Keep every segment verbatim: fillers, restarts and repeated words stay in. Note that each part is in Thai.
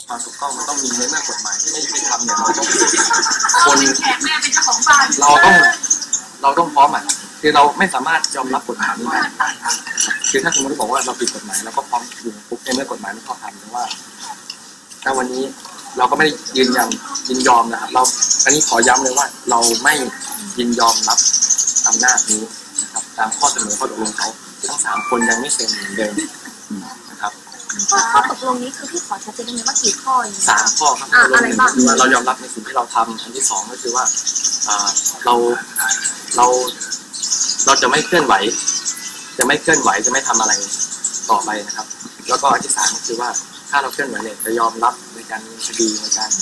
ความถูกต้องมันต้องมีในเมื่อกฎหมายที่ไม่ยุติธรรมเนี่ยเราต้องคนเราต้องเราต้องพร้อมอ่ะคือเราไม่สามารถยอมรับกฎหมายนี้ได้คือถ้าสมมติบอกว่าเราผิดกฎหมายเราก็พร้อมอยู่ปุ๊บในเมื่อกฎหมายไม่ชอบทำแต่ว่าถ้าวันนี้เราก็ไม่ได้ยืนยันยินยอมนะครับเราอันนี้ขอย้ำเลยว่าเราไม่ยินยอมรับอำนาจนี้นะครับตามข้อเสนอข้อตกลงเขาทั้งสามคนยังไม่เซ็นเหมือนเดิมนะครับข้อตกลงนี้คือพี่ขอชัดเจนได้ไหมว่ากี่ข้ออย่างสามข้อครับข้อตกลงหนึ่งคือว่าเรายอมรับในสิ่งที่เราทำอันที่สองก็คือว่าเราเราเราจะไม่เคลื่อนไหวจะไม่เคลื่อนไหวจะไม่ทำอะไรต่อไปนะครับแล้วก็อันที่สามก็คือว่าถ้าเราเคลื่อนไหวเนี่ยจะยอมรับในการมีคดีในการ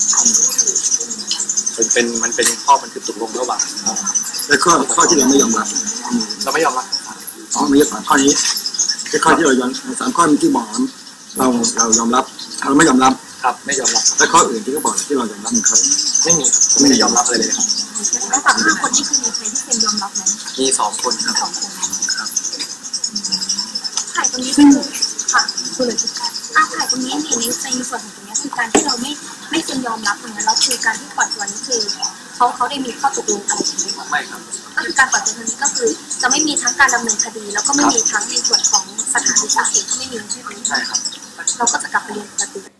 เป็นเป็นมันเป็นข้อบันทึกตกลงระหว่างแล้วข้อข้อที่เราไม่ยอมรับเราไม่ยอมรับอ๋อมีสามข้อนี้คือข้อที่เรายอมสามข้อที่บอกเราเรายอมรับเราไม่ยอมรับครับไม่ยอมรับและข้ออื่นที่เขาบอกที่เรายอมรับมันคือไม่มีไม่ได้ยอมรับเลยเลยครับแล้วสามคนที่คือมีใครที่เป็นยอมรับไหมมีสองคนครับสองคนครับถ่ายตรงนี้เป็นค่ะคือเลยอ่ะถ่ายตรงนี้ในในส่วนของตรงนี้คือการที่เราไม่ไม่เซ็นยอมรับตรงนั้นแล้วคือการที่ปล่อยตัวนี้คือเขาเขาได้มีข้อตกลงอะไรกันไหมไม่ครับก็คือการปล่อยตัวนี้ก็คือจะไม่มีทั้งการดำเนินคดีแล้วก็ไม่มีทั้งในส่วนของสถานศึกษาเองก็ไม่มีใช่ไหมใช่ครับเราก็จะกลับไปเรียนปกติ